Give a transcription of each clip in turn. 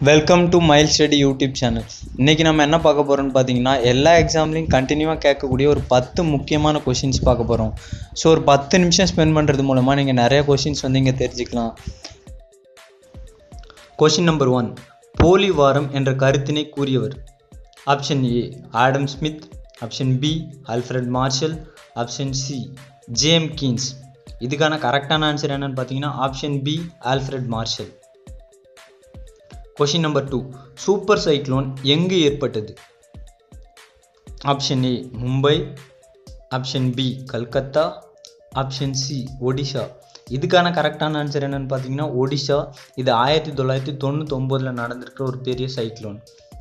Welcome to mile study YouTube channel. இன்றைக்கி நம்ம என்ன பார்க்க போகிறோம்னு பார்த்தீங்கன்னா, எல்லா எக்ஸாம்லேயும் கண்டினியூவாக கேட்கக்கூடிய ஒரு 10 முக்கியமான கொஷின்ஸ் பார்க்க போகிறோம். ஸோ ஒரு 10 நிமிஷம் ஸ்பெண்ட் பண்ணுறது மூலமாக நீங்கள் நிறைய கொஷின்ஸ் வந்து இங்கே தெரிஞ்சுக்கலாம். கொஷின் நம்பர் 1, போலி வாரம் என்ற கருத்தினை கூறியவர். Option A Adam Smith, option B Alfred Marshall, option C James Keynes. இதுக்கான கரெக்டான ஆன்சர் என்னன்னு பார்த்தீங்கன்னா option B Alfred Marshall. Question number 2, super cyclone எங்கு ஏற்பட்டது? Option A Mumbai, option B Calcutta, option C Odisha. இதுக்கான கரெக்டான ஆன்சர் என்னன்னு பார்த்தீங்கன்னா ஒடிஷா. இது 1999 நடந்திருக்கிற ஒரு பெரிய சைக்ளோன்.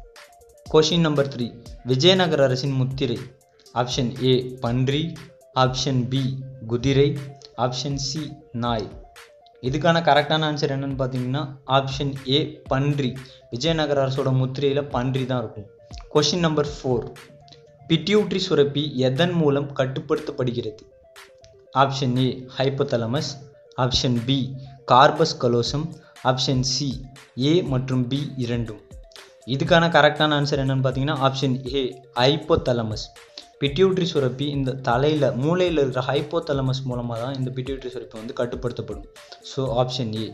கொஷின் நம்பர் 3, விஜயநகர அரசின் முத்திரை. ஆப்ஷன் ஏ பன்றி, ஆப்ஷன் பி குதிரை, ஆப்ஷன் சி நாய். இதுக்கான கரெக்டான ஆன்சர் என்னன்னு பார்த்தீங்கன்னா ஆப்ஷன் ஏ பன்றி. விஜயநகர அரசோட முத்திரையில் பன்றி தான் இருக்கும். கொஷின் நம்பர் 4, பிட்யூட்ரி சுரப்பி எதன் மூலம் கட்டுப்படுத்தப்படுகிறது? Option A hypothalamus, option B corpus callosum, option C A மற்றும் பி இரண்டும். இதுக்கான கரெக்டான ஆன்சர் என்னன்னு பார்த்தீங்கன்னா ஆப்ஷன் ஏ ஹைப்போதலமஸ். பிட்யூட்ரி சுரப்பி இந்த தலையில் மூளையில் இருக்கிற ஹைப்போதலமஸ் மூலமாக தான் இந்த பிட்யூட்ரி சுரப்பி வந்து கட்டுப்படுத்தப்படும். So option A.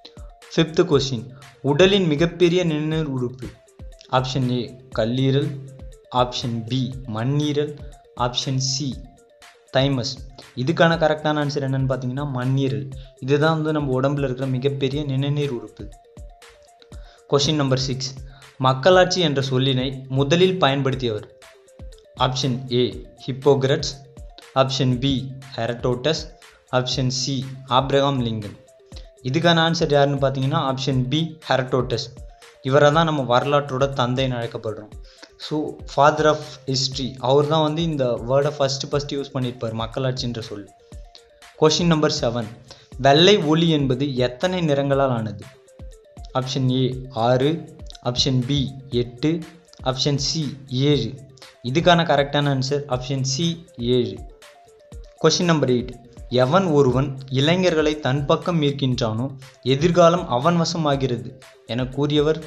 5th question, உடலின் மிகப்பெரிய நிணநீர் உறுப்பு. ஆப்ஷன் ஏ கல்லீரல், ஆப்ஷன் பி மண்ணீரல், ஆப்ஷன் சி தைமஸ். இதுக்கான கரெக்டான ஆன்சர் என்னன்னு பார்த்தீங்கன்னா மண்ணீரல். இதுதான் வந்து நம்ம உடம்புல இருக்கிற மிகப்பெரிய நிணநீர் உறுப்பு. கொஸ்டின் நம்பர் 6, மக்களாட்சி என்ற சொல்லினை முதலில் பயன்படுத்தியவர். Option A Hippocrates, option B Herodotus, option C Abraham Lincoln. இதுக்கான ஆன்சர் யாருன்னு பார்த்தீங்கன்னா ஆப்ஷன் பி ஹெரடோட்டஸ். இவரை தான் நம்ம வரலாற்றோட தந்தைன்னு அழைக்கப்படுறோம். So father of history. அவர் தான் வந்து இந்த வேர்டை ஃபஸ்ட்டு யூஸ் பண்ணியிருப்பார், மக்களாட்சின்ற சொல். கொஷின் நம்பர் 7, வெள்ளை ஒளி என்பது எத்தனை நிறங்களால் ஆனது? Option A 6, option B 8, option C 7. இதுக்கான கரெக்டான answer option C 7. Question number 8, எவன் ஒருவன் இளைஞர்களை தன் பக்கம் ஈர்க்கின்றானோ எதிர்காலம் அவன் வசமாகிறது என கூறியவர்?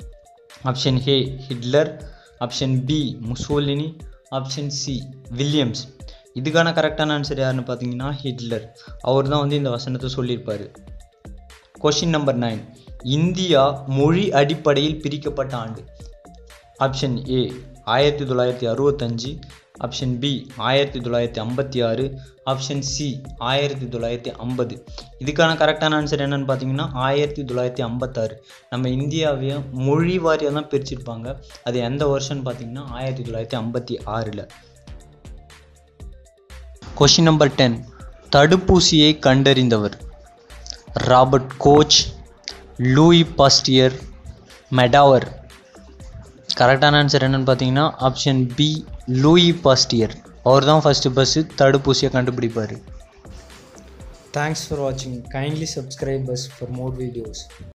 Option A Hitler, option B Mussolini, option C Williams. இதுக்கான கரெக்டான ஆன்சர் யாருன்னு பார்த்தீங்கன்னா ஹிட்லர். அவர் தான் வந்து இந்த வசனத்தை சொல்லியிருப்பார். கொஷின் நம்பர் 9, இந்தியா மொழி அடிப்படையில் பிரிக்கப்பட்ட ஆண்டு. Option A 1965, option B 1956, option C 1950. இதுக்கான கரெக்டான ஆன்சர் என்னன்னு பார்த்தீங்கன்னா 1956. நம்ம இந்தியாவையும் மொழி வாரியாக தான் பிரிச்சிருப்பாங்க. அது எந்த வருஷம்னு பார்த்தீங்கன்னா 1956. கொஷின் நம்பர் 10, தடுப்பூசியை கண்டறிந்தவர். Robert Koch, Louis Pasteur, Medawar. கரெக்டான ஆன்சர் என்னன்னு பார்த்தீங்கன்னா ஆப்ஷன் பி லூயி பாஸ்டியர். அவர் தான் ஃபஸ்ட்டு தடுப்பூசியை கண்டுபிடிப்பார். தேங்க்ஸ் ஃபார் வாட்சிங். Kindly subscribe us for more videos.